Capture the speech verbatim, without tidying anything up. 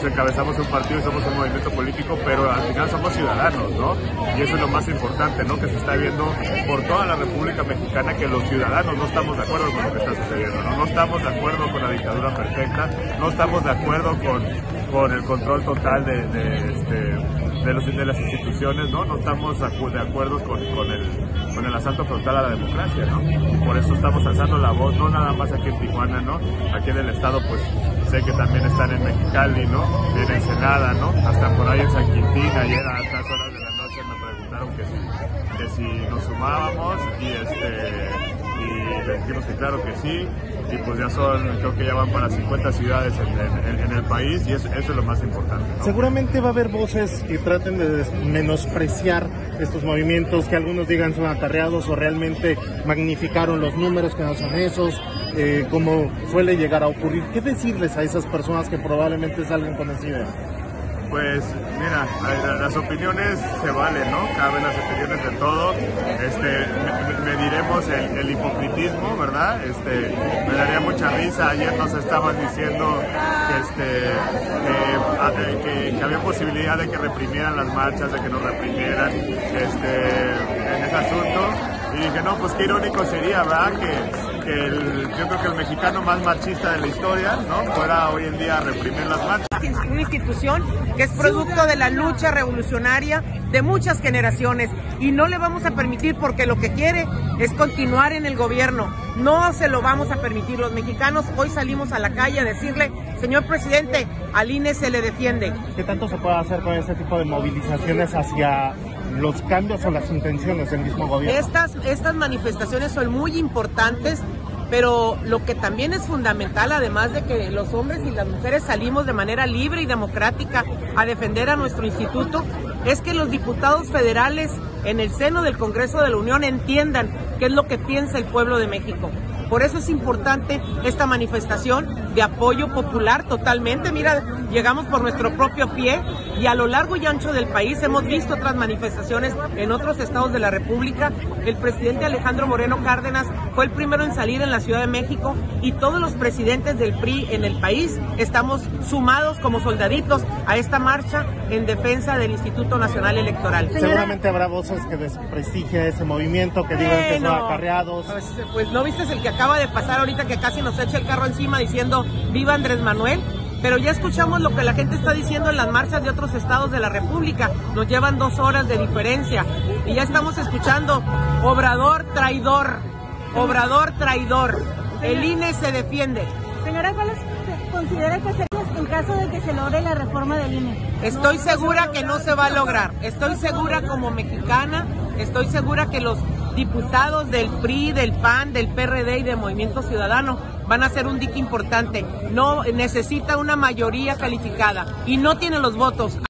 pues encabezamos un partido y somos un movimiento político, pero al final somos ciudadanos, ¿no? Y eso es lo más importante, ¿no? Que se está viendo por toda la República Mexicana que los ciudadanos no estamos de acuerdo con lo que está sucediendo, ¿no? No estamos de acuerdo con la dictadura perfecta, no estamos de acuerdo con, con el control total de, de, este, de, los, de las instituciones, ¿no? No estamos de acuerdo con, con, el, con el asalto frontal a la democracia, ¿no? Y por eso estamos alzando la voz, no nada más aquí en Tijuana, ¿no? Aquí en el estado, pues sé que también están en Mexicali, ¿no? En Ensenada, ¿no? Hasta por ahí en San Quintín, ayer a altas horas de la noche me preguntaron que si, que si nos sumábamos y este y les dijimos que claro que sí, y pues ya son, creo que ya van para cincuenta ciudades en, en, en el país, y eso, eso es lo más importante, ¿no? Seguramente va a haber voces que traten de menospreciar estos movimientos, que algunos digan son acarreados o realmente magnificaron los números, que no son esos, eh, como suele llegar a ocurrir. ¿Qué decirles a esas personas que probablemente salgan con esa idea? Pues mira, las opiniones se valen, ¿no? Caben las opiniones de todo. Este, mediremos el, el hipocritismo, ¿verdad? Este, me daría mucha risa. Ayer nos estaban diciendo que, este, que, que, que había posibilidad de que reprimieran las marchas, de que nos reprimieran este, en ese asunto. Y dije, no, pues qué irónico sería, ¿verdad? Que, que el, yo creo que el mexicano más marchista de la historia, ¿no? Fuera hoy en día a reprimir las marchas. Una institución que es producto de la lucha revolucionaria de muchas generaciones y no le vamos a permitir, porque lo que quiere es continuar en el gobierno. No se lo vamos a permitir. Los mexicanos hoy salimos a la calle a decirle, señor presidente, al I N E se le defiende. ¿Qué tanto se puede hacer con este tipo de movilizaciones hacia los cambios o las intenciones del mismo gobierno? Estas, estas manifestaciones son muy importantes, pero lo que también es fundamental, además de que los hombres y las mujeres salimos de manera libre y democrática a defender a nuestro instituto, es que los diputados federales en el seno del Congreso de la Unión entiendan qué es lo que piensa el pueblo de México. Por eso es importante esta manifestación de apoyo popular totalmente. Mira, llegamos por nuestro propio pie y a lo largo y ancho del país hemos visto otras manifestaciones en otros estados de la República. El presidente Alejandro Moreno Cárdenas fue el primero en salir en la Ciudad de México y todos los presidentes del P R I en el país estamos sumados como soldaditos a esta marcha en defensa del Instituto Nacional Electoral. Seguramente habrá voces que desprestigien ese movimiento, que digan que son acarreados. Pues, pues no viste el que acaba de pasar ahorita, que casi nos echa el carro encima diciendo viva Andrés Manuel. Pero ya escuchamos lo que la gente está diciendo en las marchas de otros estados de la República. Nos llevan dos horas de diferencia y ya estamos escuchando Obrador traidor, Obrador traidor, el I N E se defiende. Señora, ¿cuáles considera que sería en caso de que se logre la reforma del I N E? Estoy segura que no se va a lograr. Estoy segura como mexicana, estoy segura que los diputados del P R I, del P A N, del P R D y de Movimiento Ciudadano van a hacer un dique importante. No necesita una mayoría calificada y no tiene los votos.